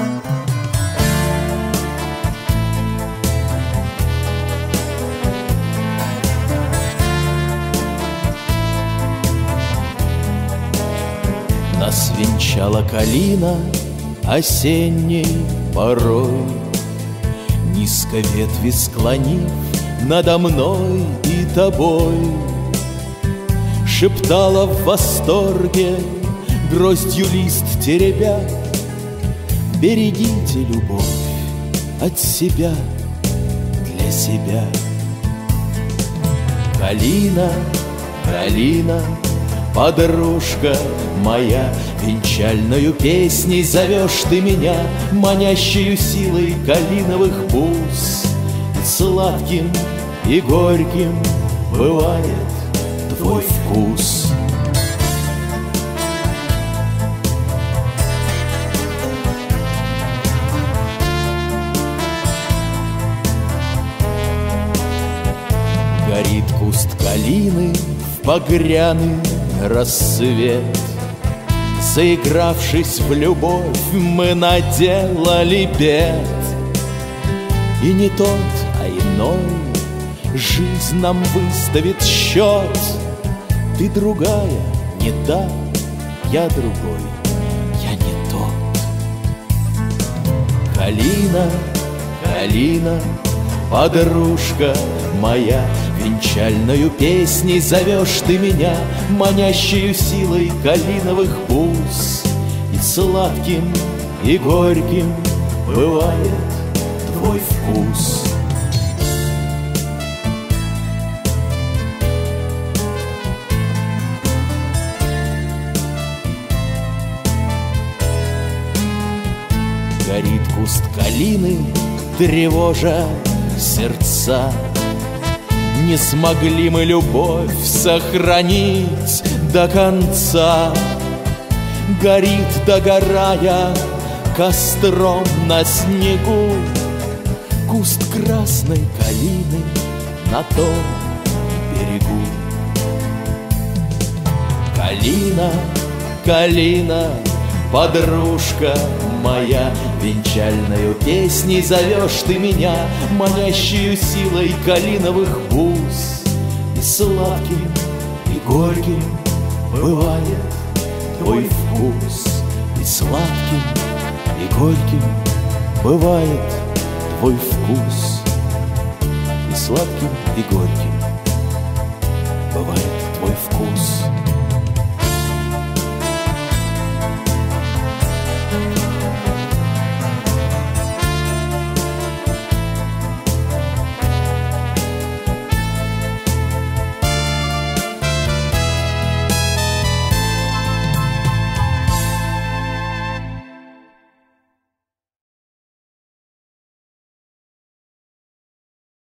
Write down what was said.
Нас венчала калина осенней порой, низко ветви склонив надо мной и тобой, шептала в восторге, гроздью лист теребя: берегите любовь от себя для себя. Калина, калина, подружка моя, венчальною песней зовешь ты меня, манящую силой калиновых бус. И сладким, и горьким бывает твой вкус. Горит куст калины в багряный рассвет. Заигравшись в любовь, мы наделали бед. И не тот, а иной жизнь нам выставит счет. Ты другая, не та, я другой, я не тот. Калина, калина, подружка моя, венчальною песней зовешь ты меня, манящую силой калиновых бус. И сладким, и горьким бывает твой вкус. Горит куст калины, тревожа сердца. Не смогли мы любовь сохранить до конца. Горит, догорая, костром на снегу куст красной калины на том берегу. Калина, калина, подружка моя, венчальною песней зовешь ты меня, манящую силой калиновых бус. И сладким, и горьким бывает твой вкус. И сладким, и горьким бывает твой вкус. И сладким, и горьким бывает твой вкус.